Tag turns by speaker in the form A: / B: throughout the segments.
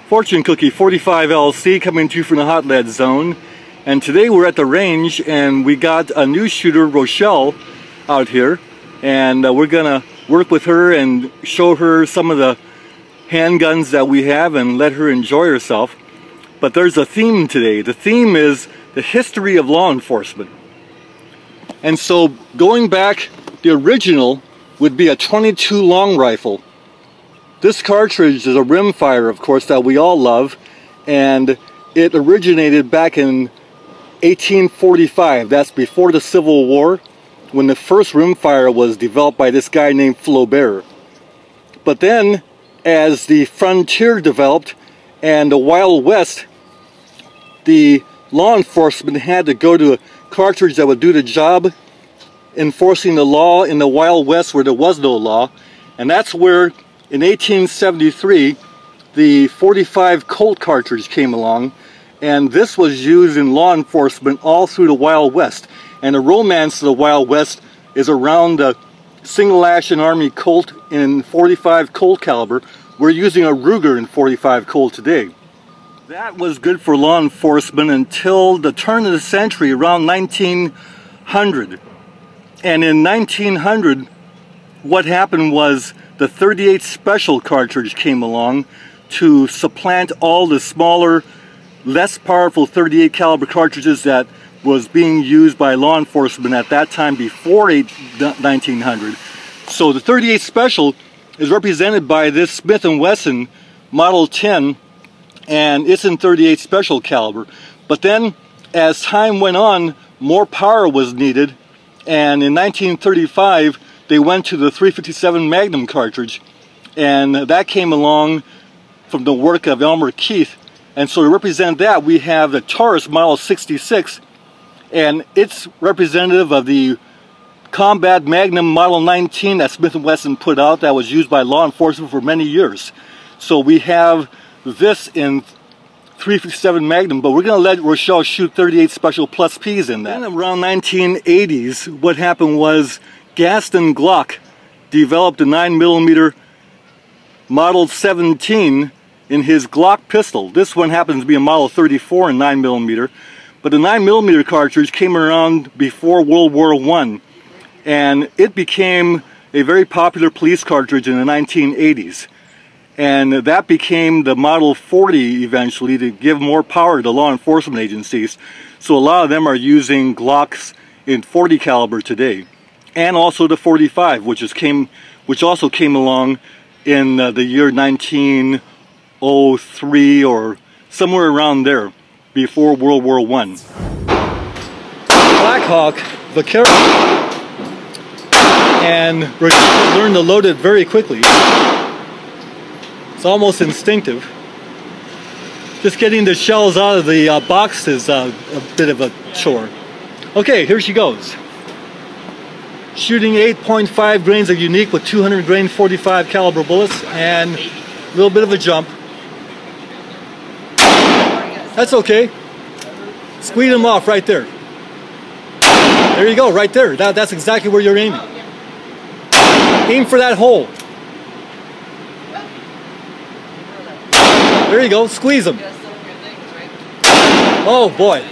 A: Fortune Cookie 45 LC coming to you from the Hot Lead Zone. And today we're at the range and we got a new shooter, Rochelle, out here. And we're gonna work with her and show her some of the handguns that we have and let her enjoy herself. But there's a theme today. The theme is the history of law enforcement. And so going back, the original would be a .22 long rifle. This cartridge is a rimfire, of course, that we all love, and it originated back in 1845. That's before the Civil War, when the first rimfire was developed by this guy named Flaubert. But then, as the frontier developed and the Wild West, the law enforcement had to go to a cartridge that would do the job enforcing the law in the Wild West where there was no law. And that's where in 1873 the .45 Colt cartridge came along, and this was used in law enforcement all through the Wild West. And the romance of the Wild West is around the single action Army Colt in .45 Colt caliber. We're using a Ruger in .45 Colt today. That was good for law enforcement until the turn of the century, around 1900. And in 1900, what happened was the .38 Special cartridge came along to supplant all the smaller, less powerful .38 caliber cartridges that was being used by law enforcement at that time before 1900. So the .38 Special is represented by this Smith & Wesson Model 10, and it's in .38 Special caliber. But then, as time went on, more power was needed, and in 1935 they went to the .357 Magnum cartridge, and that came along from the work of Elmer Keith. And so to represent that, we have the Taurus Model 66, and it's representative of the Combat Magnum Model 19 that Smith & Wesson put out that was used by law enforcement for many years. So we have this in .357 Magnum, but we're going to let Rochelle shoot .38 Special Plus Ps in that. Then around 1980s, what happened was Gaston Glock developed a 9mm Model 17 in his Glock pistol. This one happens to be a Model 34 in 9mm, but the 9mm cartridge came around before World War I, and it became a very popular police cartridge in the 1980s. And that became the Model 40 eventually to give more power to law enforcement agencies. So a lot of them are using Glocks in .40 caliber today. And also the .45, which also came along in the year 1903 or somewhere around there, before World War I. Blackhawk Vaquero, and Rochelle learned to load it very quickly. It's almost instinctive. Just getting the shells out of the box is a bit of a chore. Okay, here she goes. Shooting 8.5 grains of unique with 200 grain .45 caliber bullets and a little bit of a jump. That's okay. Squeeze them off right there. There you go, right there. That's exactly where you're aiming. Aim for that hole. There you go, squeeze them. Oh boy.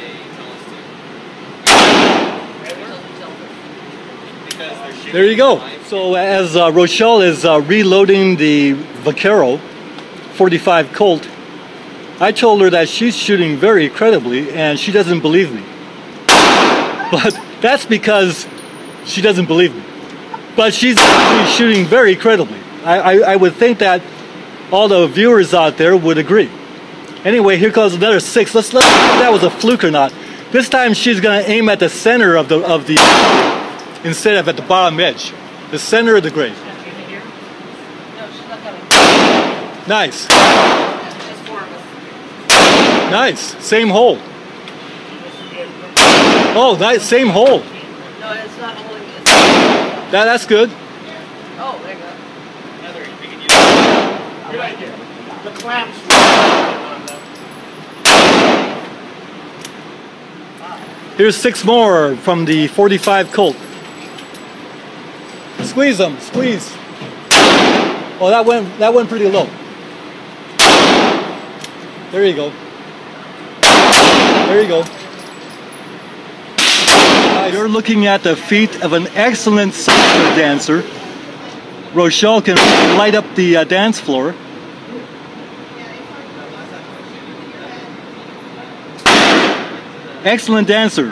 A: There you go. So as Rochelle is reloading the Vaquero .45 Colt, I told her that she's shooting very credibly and she doesn't believe me. But that's because she doesn't believe me. But she's actually shooting very credibly. I would think that all the viewers out there would agree. Anyway, here comes another 6. Let's see if that was a fluke or not. This time she's gonna aim at the center of the instead of at the bottom edge. The center of the grave. Nice. Nice. Same hole. Oh, nice. Same hole.
B: No, it's not holding this.
A: That's good.
B: Oh, there you go.
C: Good idea. The clamps.
A: Here's 6 more from the .45 Colt. Squeeze them, squeeze. Oh, that went pretty low. There you go. There you go. You're looking at the feet of an excellent salsa dancer. Rochelle can light up the dance floor. Excellent dancer.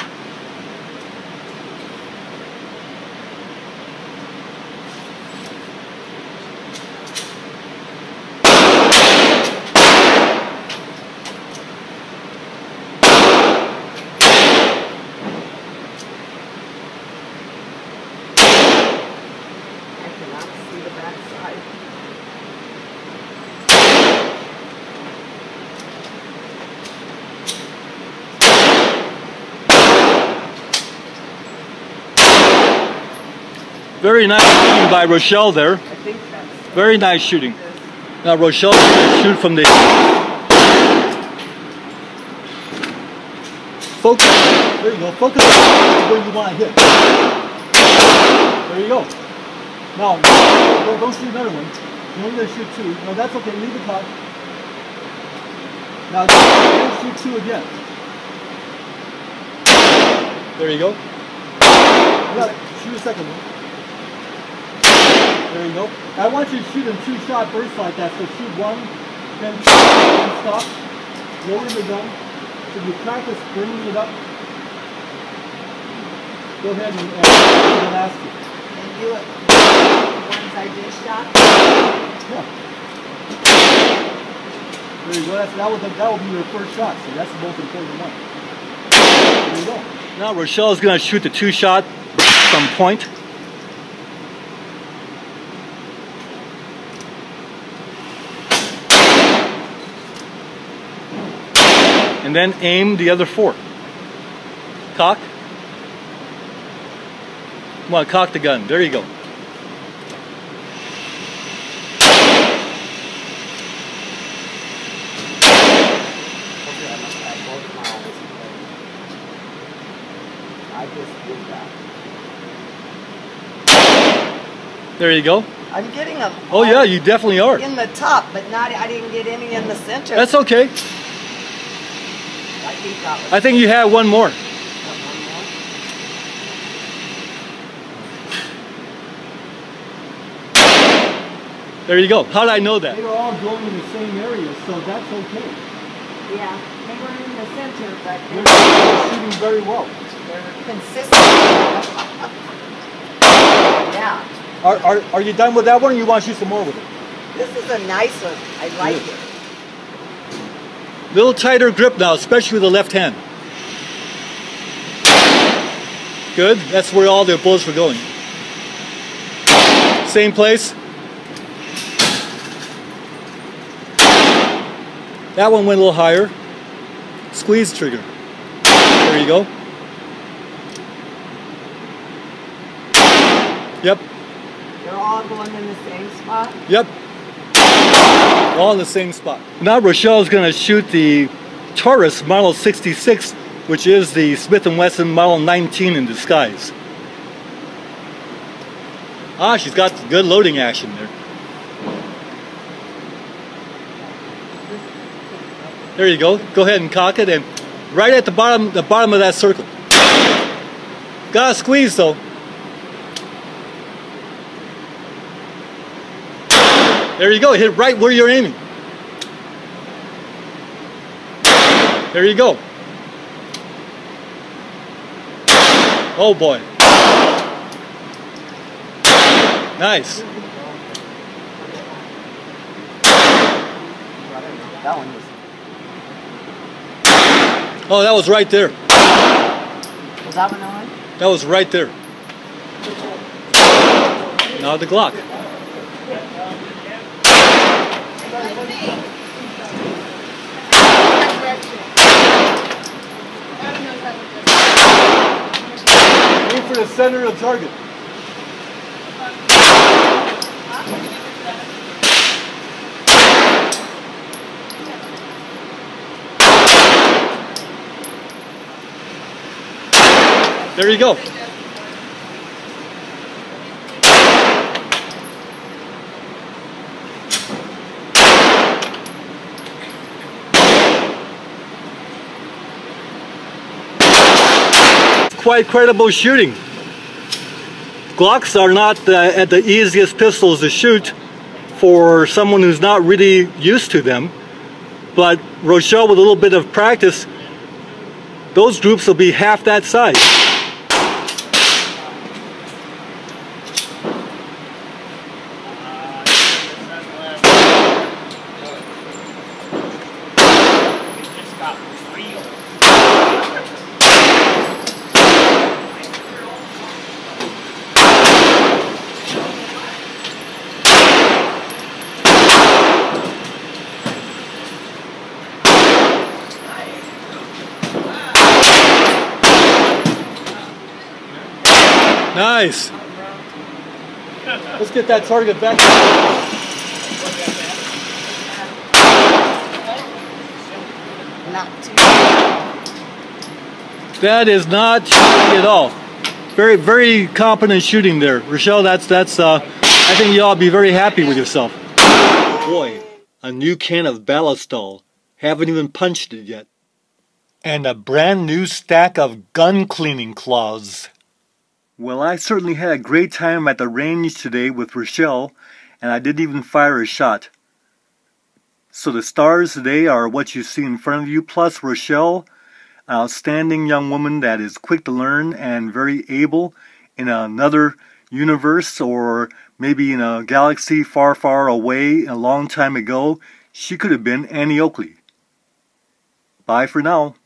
A: Very nice shooting by Rochelle there. Very nice shooting. Now Rochelle's going to shoot from the focus. There you go. Focus where you want to hit. There you go. Now don't shoot another one. You're only going to shoot two. No, that's okay. Leave the cock. Now shoot two again. There you go. Shoot a second one. There you go. I want you to shoot in two-shot bursts like that. So shoot one, then stop, lower the gun. So you practice bringing it up. Go ahead and the last two.
D: And do it once I just shot?
A: Yeah. There you go. That will be your first shot. So that's the most important one. There you go. Now Rochelle is going to shoot the two-shot from point. And then aim the other four. Cock. Come on, cock the gun. There you go. There you go.
D: I'm getting them.
A: Oh yeah, you definitely are.
D: In the top, but I didn't get any in the center.
A: That's okay. I think you have one more. There you go. How did I know that? They were all going in the same area, so that's okay.
D: Yeah, they were in the center, but
A: they're shooting very well.
D: They're consistent. Yeah.
A: Are you done with that one, or you want to shoot some more with it?
D: This is a nice one. I like it.
A: Little tighter grip now, especially with the left hand. Good. That's where all the bullets were going. Same place. That one went a little higher. Squeeze trigger. There you go. Yep.
D: They're all going in the same spot?
A: Yep. All in the same spot. Now Rochelle is going to shoot the Taurus Model 66, which is the Smith & Wesson Model 19 in disguise. Ah, she's got good loading action there. There you go. Go ahead and cock it, and right at the bottom of that circle. Gotta squeeze though. There you go. Hit right where you're aiming. There you go. Oh boy. Nice.
D: That one was.
A: Oh, that was right there.
D: Was that one on?
A: That was right there. Now the Glock. Aim for the center of the target. There you go. quite credible shooting. Glocks are not the easiest pistols to shoot for someone who's not really used to them, but Rochelle, with a little bit of practice, those groups will be half that size. Nice. Let's get that target back.
D: Not too
A: That is not shooting at all. Very, very competent shooting there, Rochelle. That's. I think you ought to be very happy with yourself. Boy, a new can of Ballistol. Haven't even punched it yet. And a brand new stack of gun cleaning cloths. Well, I certainly had a great time at the range today with Rochelle, and I didn't even fire a shot. So the stars today are what you see in front of you, plus Rochelle, an outstanding young woman that is quick to learn and very able in another universe, or maybe in a galaxy far, far away a long time ago. She could have been Annie Oakley. Bye for now.